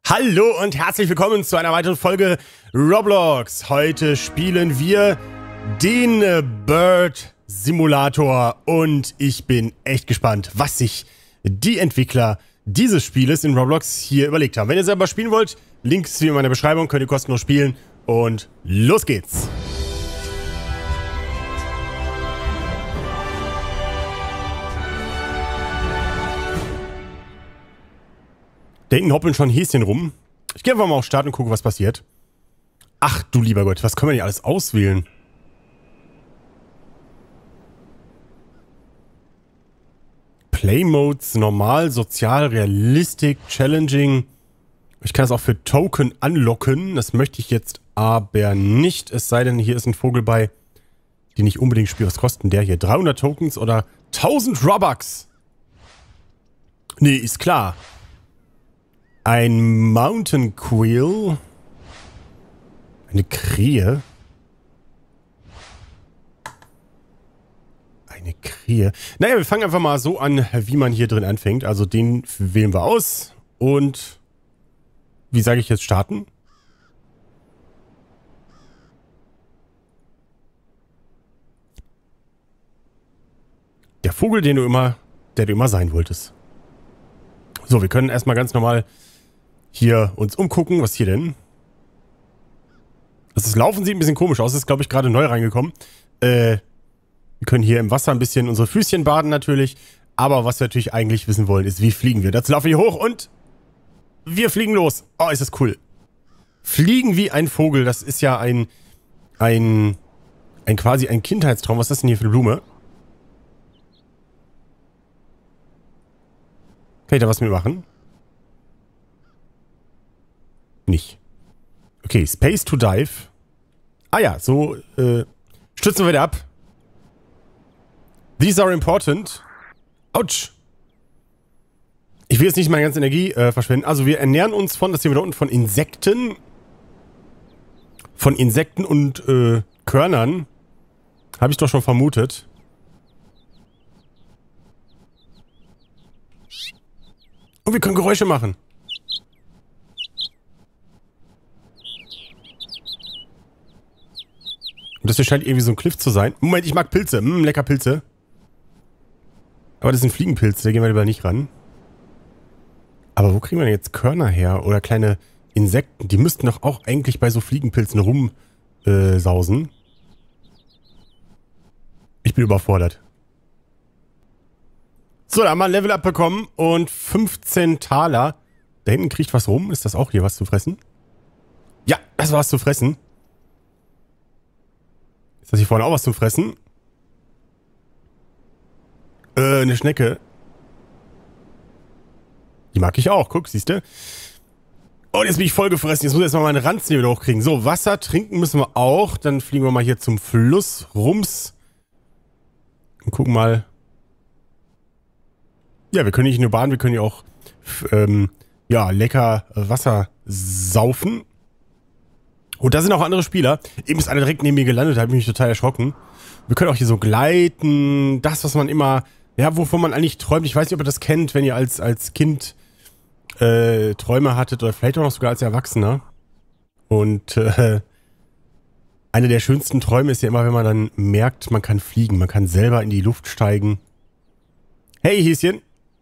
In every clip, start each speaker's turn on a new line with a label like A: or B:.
A: Hallo und herzlich willkommen zu einer weiteren Folge Roblox. Heute spielen wir den Bird Simulator und ich bin echt gespannt, was sich die Entwickler dieses Spieles in Roblox hier überlegt haben. Wenn ihr selber spielen wollt, Link ist wie in meiner Beschreibung, könnt ihr kostenlos spielen und los geht's. Da hinten hoppeln schon Häschen rum. Ich gehe einfach mal auf Start und gucke, was passiert. Ach du lieber Gott, was können wir nicht alles auswählen? Play Modes, normal, sozial, realistic, challenging. Ich kann das auch für Token anlocken. Das möchte ich jetzt aber nicht. Es sei denn, hier ist ein Vogel bei, den ich unbedingt spiele. Was kostet denn der hier? 300 Tokens oder 1000 Robux? Nee, ist klar. Ein Mountain Quail. Eine Krähe. Eine Krähe. Naja, wir fangen einfach mal so an, wie man hier drin anfängt. Also den wählen wir aus. Und wie sage ich jetzt starten? Der Vogel, der du immer sein wolltest. So, wir können erstmal ganz normal hier uns umgucken. Was hier denn? Das Laufen sieht ein bisschen komisch aus. Das ist, glaube ich, gerade neu reingekommen. Wir können hier im Wasser ein bisschen unsere Füßchen baden natürlich. Aber was wir natürlich eigentlich wissen wollen, ist, wie fliegen wir. Dazu laufen wir hier hoch und wir fliegen los. Oh, ist das cool. Fliegen wie ein Vogel. Das ist ja quasi ein Kindheitstraum. Was ist das denn hier für eine Blume? Kann ich da was mitmachen? Nicht. Okay, Space to Dive. Ah ja, so stützen wir wieder ab. These are important. Autsch. Ich will jetzt nicht meine ganze Energie verschwenden. Also wir ernähren uns von, das sehen wir da unten, von Insekten. Von Insekten und Körnern. Habe ich doch schon vermutet. Und wir können Geräusche machen. Und das hier scheint irgendwie so ein Cliff zu sein. Moment, ich mag Pilze. Lecker Pilze. Aber das sind Fliegenpilze, da gehen wir lieber nicht ran. Aber wo kriegen wir denn jetzt Körner her? Oder kleine Insekten? Die müssten doch auch eigentlich bei so Fliegenpilzen rumsausen. Ich bin überfordert. So, da haben wir ein Level-Up bekommen und 15 Taler. Da hinten kriegt was rum. Ist das auch hier was zu fressen? Ja, das war was zu fressen. Ist das hier vorne auch was zum Fressen? Eine Schnecke. Die mag ich auch. Guck, siehst du? Und jetzt bin ich voll gefressen. Jetzt muss ich erstmal meine Ranzen wieder hochkriegen. So, Wasser trinken müssen wir auch. Dann fliegen wir mal hier zum Fluss. Rums. Und gucken mal. Ja, wir können nicht nur baden, wir können ja auch ja, lecker Wasser saufen. Und da sind auch andere Spieler. Eben ist einer direkt neben mir gelandet, da habe ich mich total erschrocken. Wir können auch hier so gleiten. Das, was man immer, ja, wovon man eigentlich träumt. Ich weiß nicht, ob ihr das kennt, wenn ihr als Kind Träume hattet oder vielleicht auch noch sogar als Erwachsener. Und einer der schönsten Träume ist ja immer, wenn man dann merkt, man kann fliegen. Man kann selber in die Luft steigen. Hey, Häschen.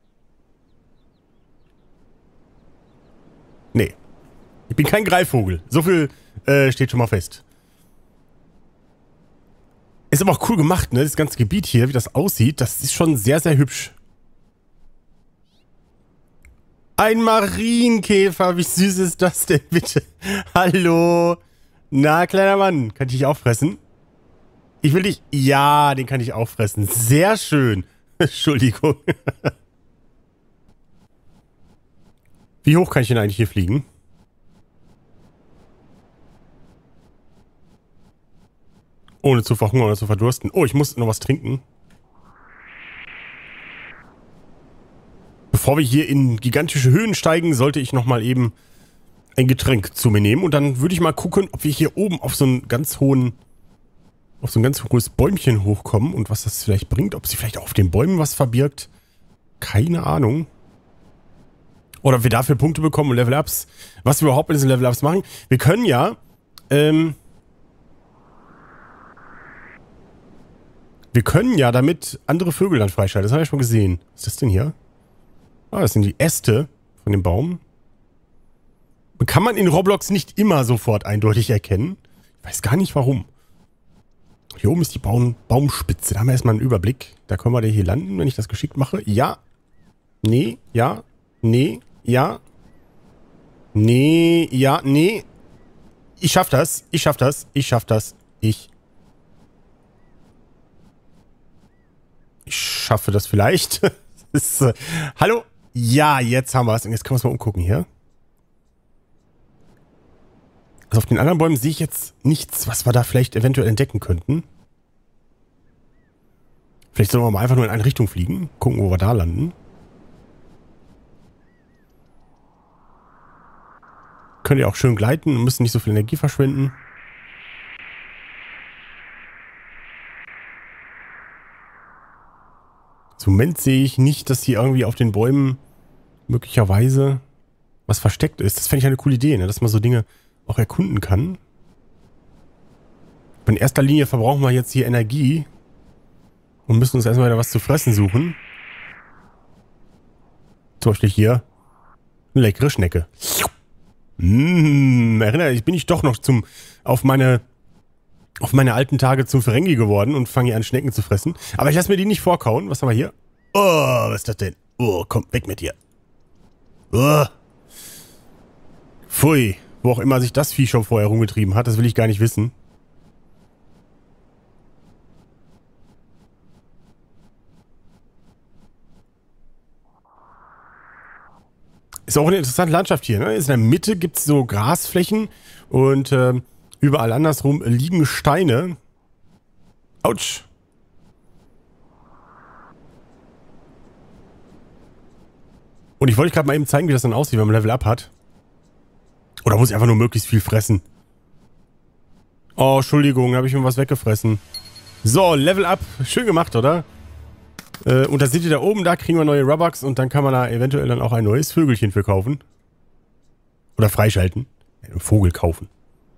A: Nee. Ich bin kein Greifvogel. So viel steht schon mal fest. Ist aber auch cool gemacht, ne? Das ganze Gebiet hier, wie das aussieht, das ist schon sehr, sehr hübsch. Ein Marienkäfer, wie süß ist das denn bitte? Hallo. Na, kleiner Mann, kann ich dich auch fressen? Ich will dich... Ja, den kann ich auch fressen. Sehr schön. Entschuldigung. Wie hoch kann ich denn eigentlich hier fliegen? Ohne zu verhungern oder zu verdursten. Oh, ich muss noch was trinken. Bevor wir hier in gigantische Höhen steigen, sollte ich nochmal eben ein Getränk zu mir nehmen. Und dann würde ich mal gucken, ob wir hier oben auf so einen ganz hohes Bäumchen hochkommen und was das vielleicht bringt. Ob sie vielleicht auf den Bäumen was verbirgt. Keine Ahnung. Oder wir dafür Punkte bekommen und Level-Ups. Was wir überhaupt mit diesen Level-Ups machen. Wir können ja, damit andere Vögel dann freischalten. Das habe ich schon gesehen. Was ist das denn hier? Ah, das sind die Äste von dem Baum. Kann man in Roblox nicht immer sofort eindeutig erkennen. Ich weiß gar nicht warum. Hier oben ist die Baumspitze. Da haben wir erstmal einen Überblick. Da können wir hier landen, wenn ich das geschickt mache. Ja. Nee. Ja. Nee. Ja. Nee. Ja. Nee. Ich schaff das. Ich schaff das. Ich schaff das. Ich schaffe das vielleicht. Das ist, hallo? Ja, jetzt haben wir es. Und jetzt können wir uns mal umgucken hier. Also auf den anderen Bäumen sehe ich jetzt nichts, was wir da vielleicht eventuell entdecken könnten. Vielleicht sollen wir mal einfach nur in eine Richtung fliegen. Gucken, wo wir da landen. Können ja auch schön gleiten und müssen nicht so viel Energie verschwenden. Im Moment sehe ich nicht, dass hier irgendwie auf den Bäumen möglicherweise was versteckt ist. Das fände ich eine coole Idee, ne? Dass man so Dinge auch erkunden kann. In erster Linie verbrauchen wir jetzt hier Energie und müssen uns erstmal wieder was zu fressen suchen. Zum Beispiel hier eine leckere Schnecke. Erinnere ich, bin ich doch noch auf meine alten Tage zum Ferengi geworden und fange hier an, Schnecken zu fressen. Aber ich lasse mir die nicht vorkauen. Was haben wir hier? Oh, was ist das denn? Oh, komm, weg mit dir. Oh. Pfui. Wo auch immer sich das Vieh schon vorher rumgetrieben hat, das will ich gar nicht wissen. Ist auch eine interessante Landschaft hier, ne? In der Mitte gibt es so Grasflächen und überall andersrum liegen Steine. Autsch. Und ich wollte gerade mal eben zeigen, wie das dann aussieht, wenn man Level Up hat. Oder muss ich einfach nur möglichst viel fressen? Oh, Entschuldigung, habe ich mir was weggefressen. So, Level Up. Schön gemacht, oder? Und da seht ihr da oben, da kriegen wir neue Robux und dann kann man da eventuell dann auch ein neues Vögelchen für kaufen. Oder freischalten. Einen Vogel kaufen.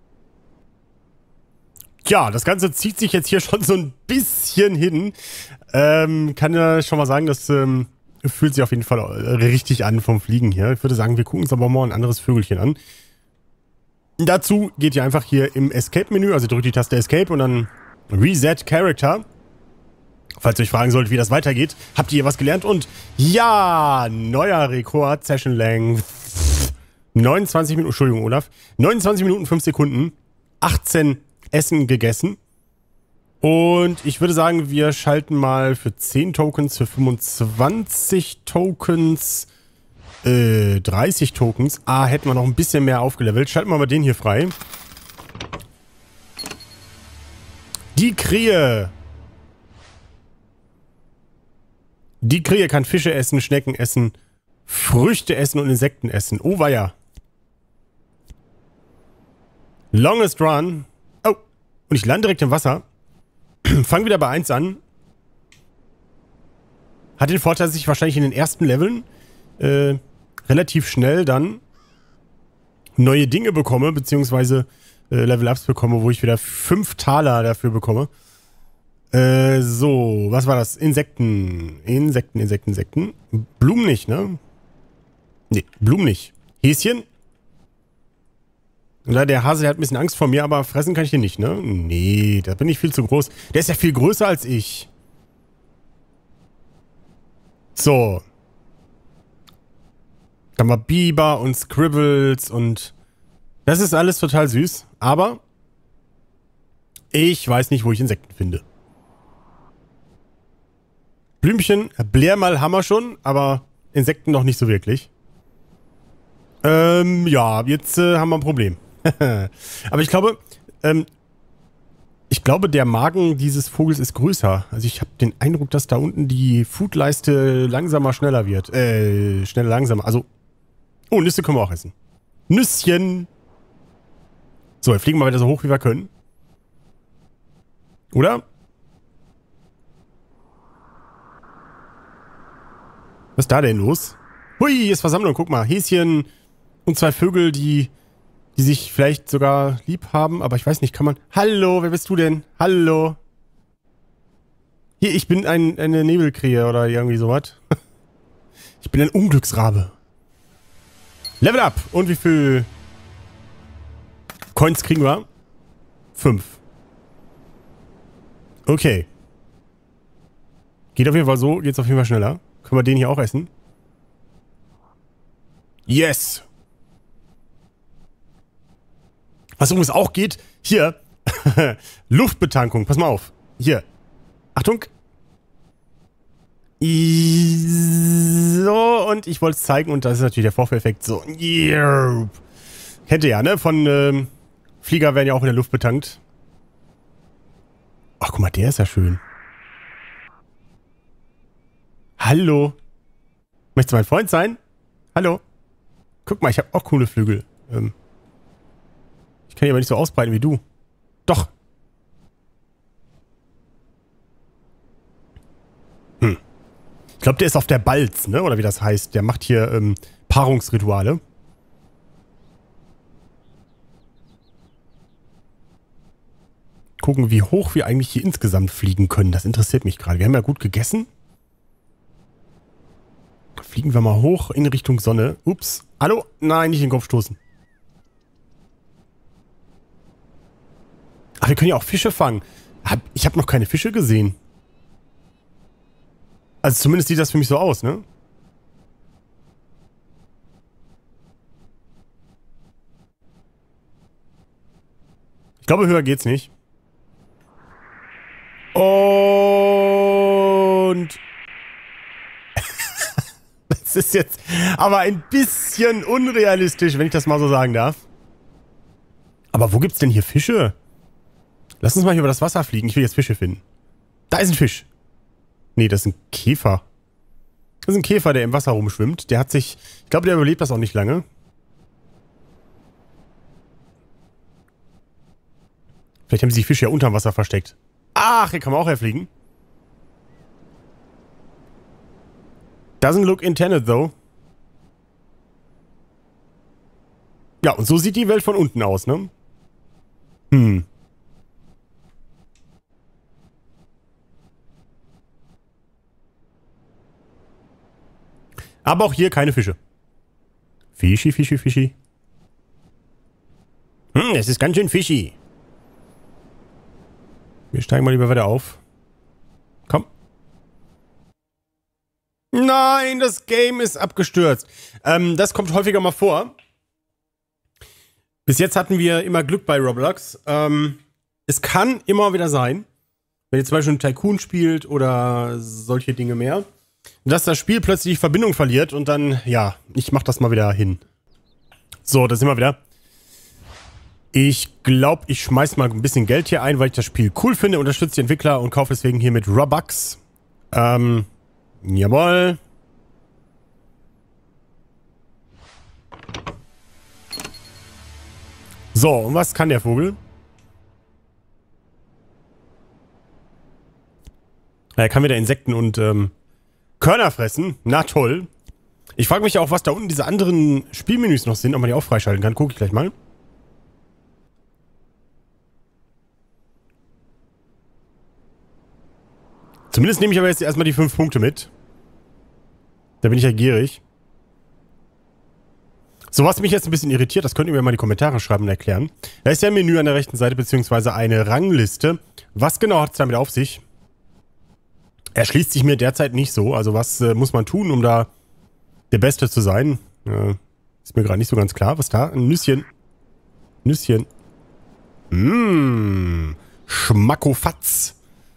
A: Ja, das Ganze zieht sich jetzt hier schon so ein bisschen hin. Kann ja schon mal sagen, das fühlt sich auf jeden Fall richtig an vom Fliegen hier. Ich würde sagen, wir gucken uns aber mal ein anderes Vögelchen an. Dazu geht ihr einfach hier im Escape-Menü, also drückt die Taste Escape und dann Reset Character. Falls ihr euch fragen solltet, wie das weitergeht, habt ihr hier was gelernt und ja, neuer Rekord, Session Length 29 Minuten, Entschuldigung Olaf, 29 Minuten 5 Sekunden, 18 Essen gegessen und ich würde sagen, wir schalten mal für 10 Tokens, für 25 Tokens, 30 Tokens. Hätten wir noch ein bisschen mehr aufgelevelt. Schalten wir mal den hier frei. Die Krähe. Die Krähe kann Fische essen, Schnecken essen, Früchte essen und Insekten essen. Oh weia. Longest Run. Oh. Und ich lande direkt im Wasser. Fang wieder bei 1 an. Hat den Vorteil, dass ich wahrscheinlich in den ersten Leveln relativ schnell dann neue Dinge bekomme, beziehungsweise Level-Ups bekomme, wo ich wieder 5 Taler dafür bekomme. So, was war das? Insekten. Insekten. Blumen nicht, ne? Ne, Blumen nicht. Häschen. Und da der Hase, der hat ein bisschen Angst vor mir, aber fressen kann ich den nicht, ne? Nee, da bin ich viel zu groß. Der ist ja viel größer als ich. So. Dann mal Biber und Scribbles und das ist alles total süß, aber ich weiß nicht, wo ich Insekten finde. Blümchen, Blärmal haben wir schon, aber Insekten noch nicht so wirklich. Ja, jetzt haben wir ein Problem. Aber ich glaube, der Magen dieses Vogels ist größer. Also ich habe den Eindruck, dass da unten die Foodleiste langsamer, schneller wird. Schneller, langsamer. Also, oh, Nüsse können wir auch essen. Nüsschen. So, wir fliegen mal wieder so hoch, wie wir können. Oder? Was ist da denn los? Hui, hier ist Versammlung, guck mal. Häschen und 2 Vögel, die sich vielleicht sogar lieb haben, aber ich weiß nicht, kann man... Hallo, wer bist du denn? Hallo. Hier, ich bin eine Nebelkrähe oder irgendwie sowas. Ich bin ein Unglücksrabe. Level up. Und wie viel Coins kriegen wir? 5. Okay. Geht auf jeden Fall so, geht's auf jeden Fall schneller. Können wir den hier auch essen? Yes! Was übrigens auch geht, hier, Luftbetankung, pass mal auf. Hier. Achtung. So, und ich wollte es zeigen und das ist natürlich der Vorführeffekt. So. Kennt ihr ja, ne? Von Flieger werden ja auch in der Luft betankt. Ach, guck mal, der ist ja schön. Hallo. Möchtest du mein Freund sein? Hallo. Guck mal, ich habe auch coole Flügel. Ich kann die aber nicht so ausbreiten wie du. Doch. Ich glaube, der ist auf der Balz, ne? Oder wie das heißt. Der macht hier Paarungsrituale. Gucken, wie hoch wir eigentlich hier insgesamt fliegen können. Das interessiert mich gerade. Wir haben ja gut gegessen. Fliegen wir mal hoch in Richtung Sonne. Ups. Hallo? Nein, nicht in den Kopf stoßen. Ach, wir können ja auch Fische fangen. Ich habe noch keine Fische gesehen. Also zumindest sieht das für mich so aus, ne? Ich glaube, höher geht's nicht. Und... Das ist jetzt aber ein bisschen unrealistisch, wenn ich das mal so sagen darf. Aber wo gibt's denn hier Fische? Lass uns mal hier über das Wasser fliegen. Ich will jetzt Fische finden. Da ist ein Fisch. Nee, das ist ein Käfer. Das ist ein Käfer, der im Wasser rumschwimmt. Der hat sich... Ich glaube, der überlebt das auch nicht lange. Vielleicht haben sich die Fische ja unterm Wasser versteckt. Ach, hier kann man auch herfliegen. Doesn't look intended, though. Ja, und so sieht die Welt von unten aus, ne? Aber auch hier keine Fische. Fischi, Fischi, Fischi. Das ist ganz schön fishy. Wir steigen mal lieber weiter auf. Komm. Nein, das Game ist abgestürzt. Das kommt häufiger mal vor. Bis jetzt hatten wir immer Glück bei Roblox. Es kann immer wieder sein, wenn ihr zum Beispiel einen Tycoon spielt oder solche Dinge mehr, dass das Spiel plötzlich die Verbindung verliert und dann, ja, ich mach das mal wieder hin. So, da sind wir wieder. Ich glaube, ich schmeiß mal ein bisschen Geld hier ein, weil ich das Spiel cool finde, unterstütze die Entwickler und kaufe deswegen hier mit Robux. Jawohl. So, und was kann der Vogel? Er kann wieder Insekten und Körner fressen. Na toll. Ich frage mich auch, was da unten diese anderen Spielmenüs noch sind, ob man die auch freischalten kann. Gucke ich gleich mal. Zumindest nehme ich aber jetzt erstmal die 5 Punkte mit. Da bin ich ja gierig. So, was mich jetzt ein bisschen irritiert, das könnt ihr mir mal in die Kommentare schreiben und erklären. Da ist ja ein Menü an der rechten Seite, beziehungsweise eine Rangliste. Was genau hat es damit auf sich? Erschließt sich mir derzeit nicht so. Also was muss man tun, um da der Beste zu sein? Ist mir gerade nicht so ganz klar. Was da? Ein Nüsschen. Nüsschen. Schmackofatz.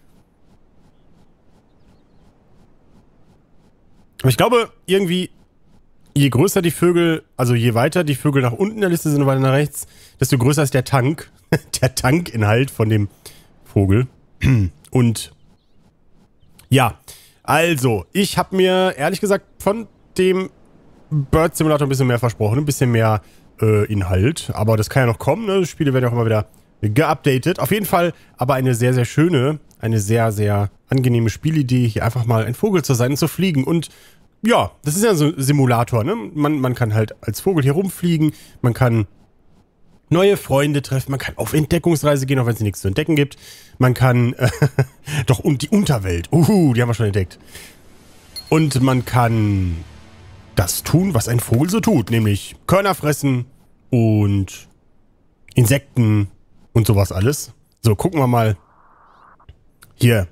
A: Aber ich glaube, irgendwie, je größer die Vögel, also je weiter die Vögel nach unten in der Liste sind und weiter nach rechts, desto größer ist der Tank. Der Tankinhalt von dem Vogel. Und ja, also, ich habe mir ehrlich gesagt von dem Bird Simulator ein bisschen mehr versprochen, ein bisschen mehr Inhalt. Aber das kann ja noch kommen, ne? Die Spiele werden ja auch immer wieder geupdatet. Auf jeden Fall aber eine sehr, sehr schöne, eine sehr, sehr angenehme Spielidee, hier einfach mal ein Vogel zu sein und zu fliegen und ja, das ist ja so ein Simulator, ne? Man kann halt als Vogel hier rumfliegen, man kann neue Freunde treffen, man kann auf Entdeckungsreise gehen, auch wenn es nichts zu entdecken gibt. Man kann, doch, und die Unterwelt, die haben wir schon entdeckt. Und man kann das tun, was ein Vogel so tut, nämlich Körner fressen und Insekten und sowas alles. So, gucken wir mal. Hier.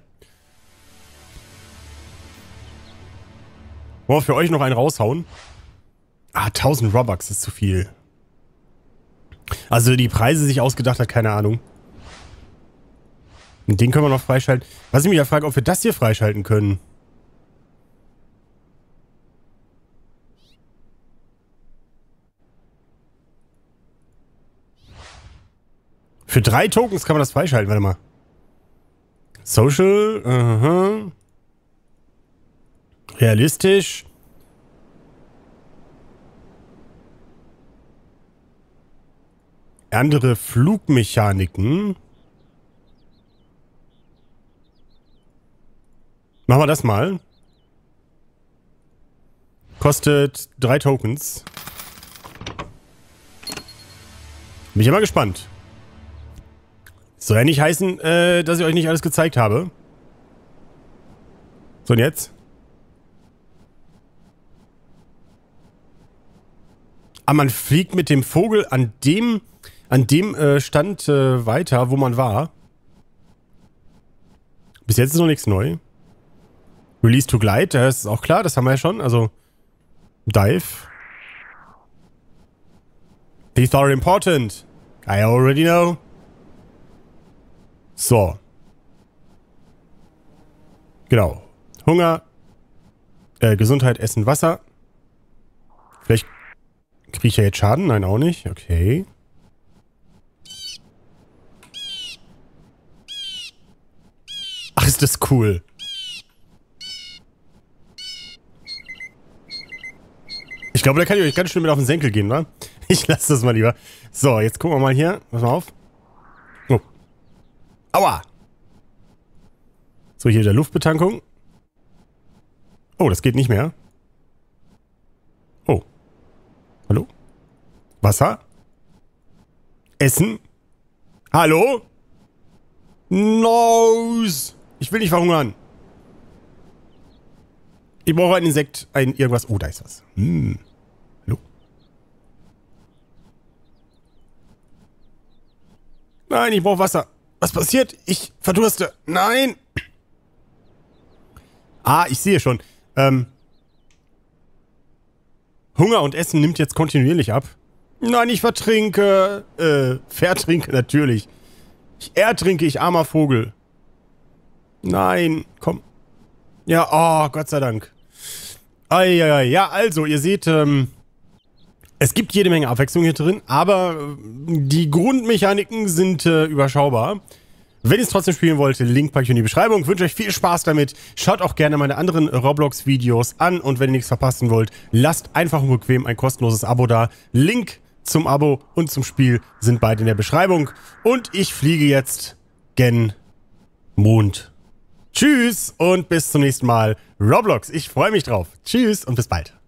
A: Wollen wir für euch noch einen raushauen? 1000 Robux ist zu viel. Also die Preise sich ausgedacht hat, keine Ahnung. Und den können wir noch freischalten. Was ich mich ja frage, ob wir das hier freischalten können. Für 3 Tokens kann man das freischalten, warte mal. Social, realistisch. Andere Flugmechaniken. Machen wir das mal. Kostet 3 Tokens. Bin ich immer gespannt. Soll ja nicht heißen, dass ich euch nicht alles gezeigt habe. So, und jetzt? Ah, man fliegt mit dem Vogel an dem Stand weiter, wo man war. Bis jetzt ist noch nichts neu. Release to Glide, das ist auch klar, das haben wir ja schon. Also, Dive. These are important. I already know. So. Genau. Hunger. Gesundheit, Essen, Wasser. Vielleicht kriege ich ja jetzt Schaden? Nein, auch nicht. Okay. Ach, ist das cool. Ich glaube, da kann ich euch ganz schön mit auf den Senkel gehen, wa? Ich lasse das mal lieber. So, jetzt gucken wir mal hier. Pass mal auf. Oh. Aua! So, hier der Luftbetankung. Oh, das geht nicht mehr. Oh. Hallo? Wasser? Essen? Hallo? Nose! Ich will nicht verhungern. Ich brauche ein Insekt, ein irgendwas. Oh, da ist was. Hallo? Nein, ich brauche Wasser. Was passiert? Ich verdurste. Nein! Ah, ich sehe schon. Hunger und Essen nimmt jetzt kontinuierlich ab. Nein, ich vertrinke. Vertrinke natürlich. Ich ertrinke, ich armer Vogel. Nein, komm. Ja, oh, Gott sei Dank. Eieiei. Ja, also, ihr seht, es gibt jede Menge Abwechslung hier drin, aber die Grundmechaniken sind überschaubar. Wenn ihr es trotzdem spielen wollt, Link packe ich in die Beschreibung. Ich wünsche euch viel Spaß damit. Schaut auch gerne meine anderen Roblox-Videos an und wenn ihr nichts verpassen wollt, lasst einfach und bequem ein kostenloses Abo da. Link zum Abo und zum Spiel sind beide in der Beschreibung. Und ich fliege jetzt gen Mond. Tschüss und bis zum nächsten Mal. Roblox, ich freue mich drauf. Tschüss und bis bald.